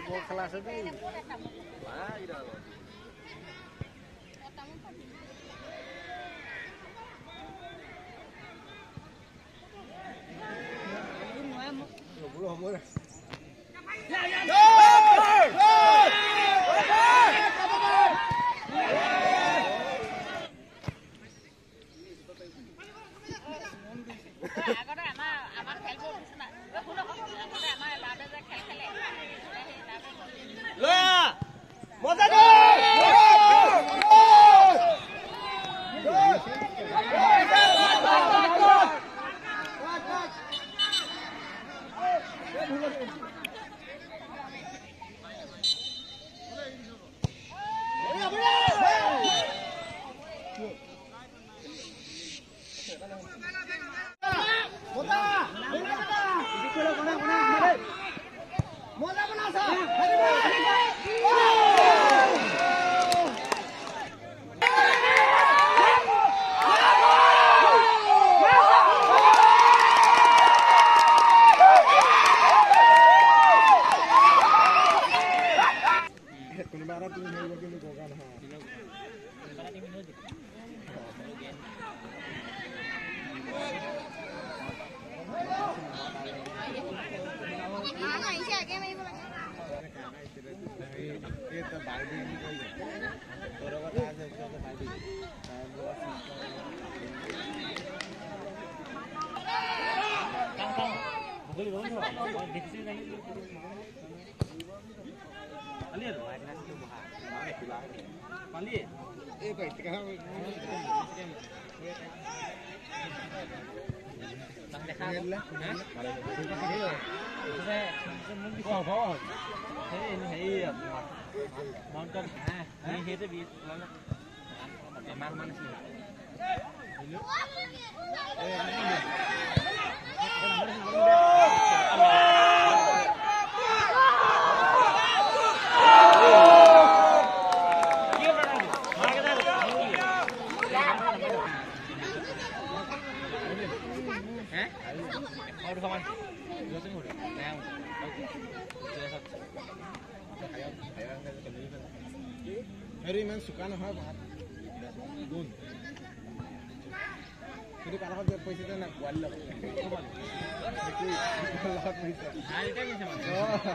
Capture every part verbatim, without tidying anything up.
Mau kelas itu. Wah, ida lo. Belum boleh. Ya ya. Hari man suka na ha bahat. Gun. Jadi kalau dia पैसे देना वाला. Itu Allah पैसा. Hari kan bisa mas.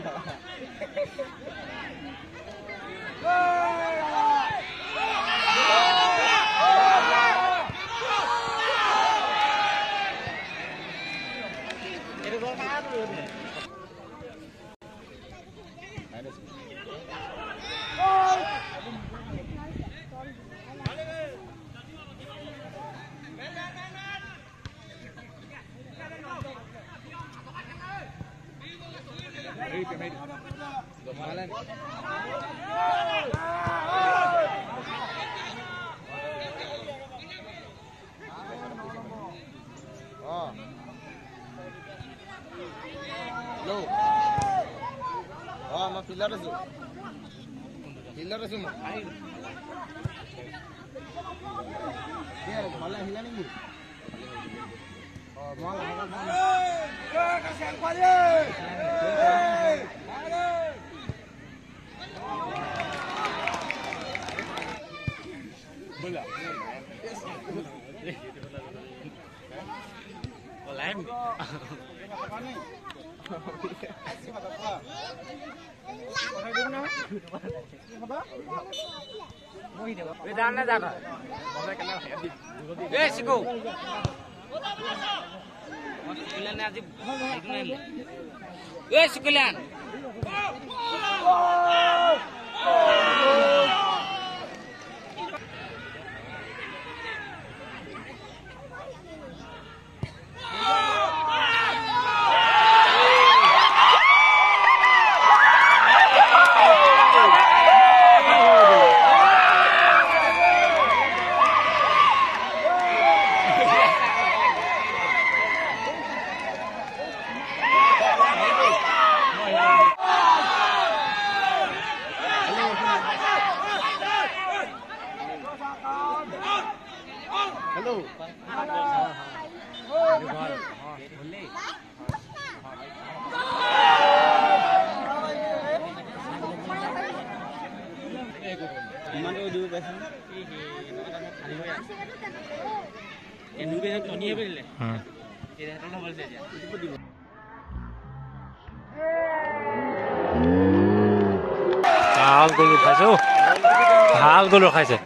Itu gol kan dulu deh. Domalan. Oh. Lo. Oh, ma pillar su. Pillar su ma. Dia malah hilang ini. Oh, mau lah. Eh, kasihan kuali. Bola. Bola em. Jangan jangan. Eh, siku. Sekulan aja. Eh, sekulan. টনিয়ে পেলে হুম এটা তো বলছে যা ভাল গলু খাইছে ও ভাল গলু খাইছে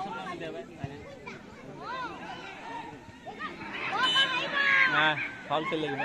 না ফল খেলে কিবা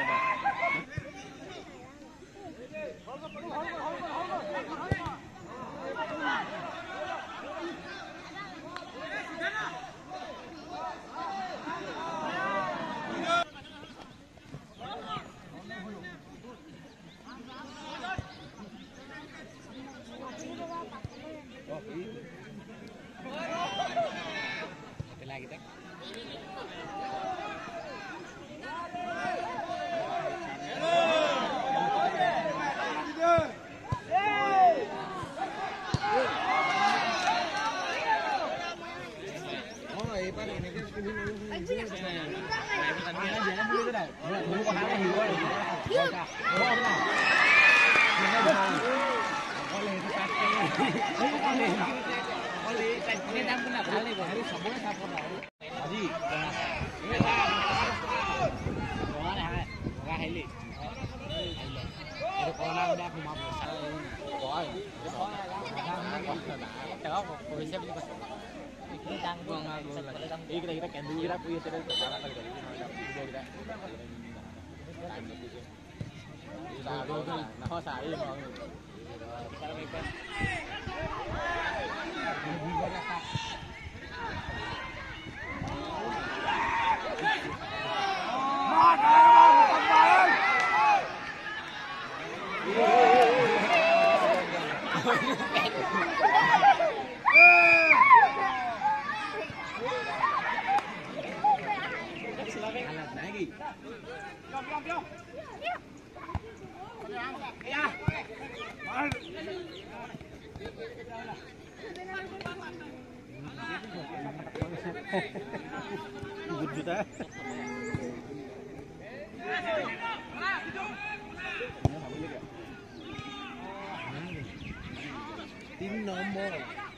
তিন নম্বর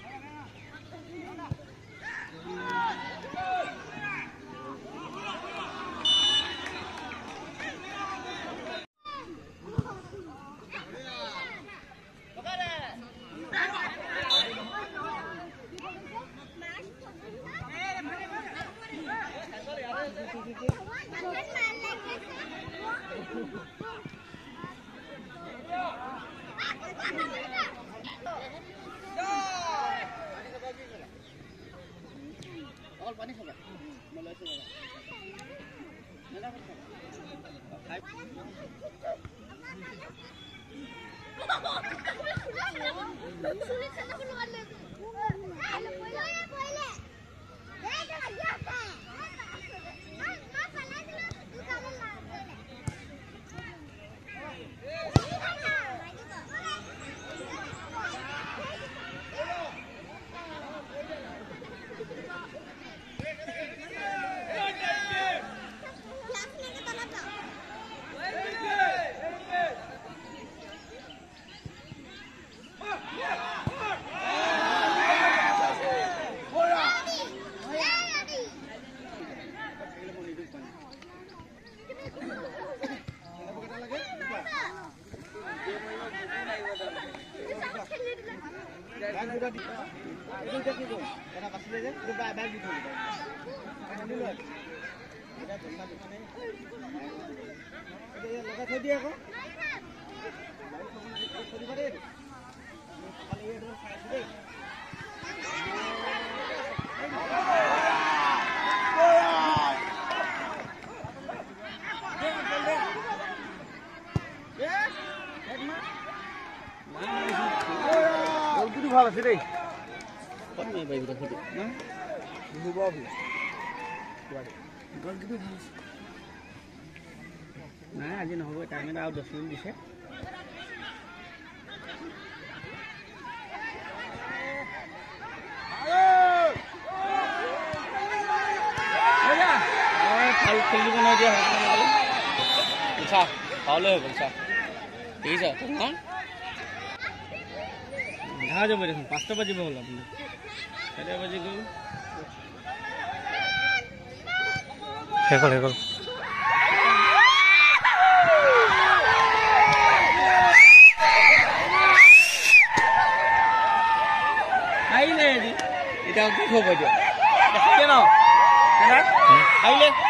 ভালো আছে রে কোন মেয়ে ভাই ভিডিও না বুঝু বাবু গল কিন্তু ভালো না আজি নহব টাইমে আর দশ মিনিট দিছে খেল খেলি বনাই দিয়া আচ্ছা ভালো হয়ে গেল ঠিক আছে হ্যাঁ দেখা যাবে দেখুন পাঁচটা বাজিব হল আপনার চারিটা বাজি গেল শেষ হ'ল শেষ হ'ল আহিলে এতিয়া কি খবৰ এতিয়া ন আহিলে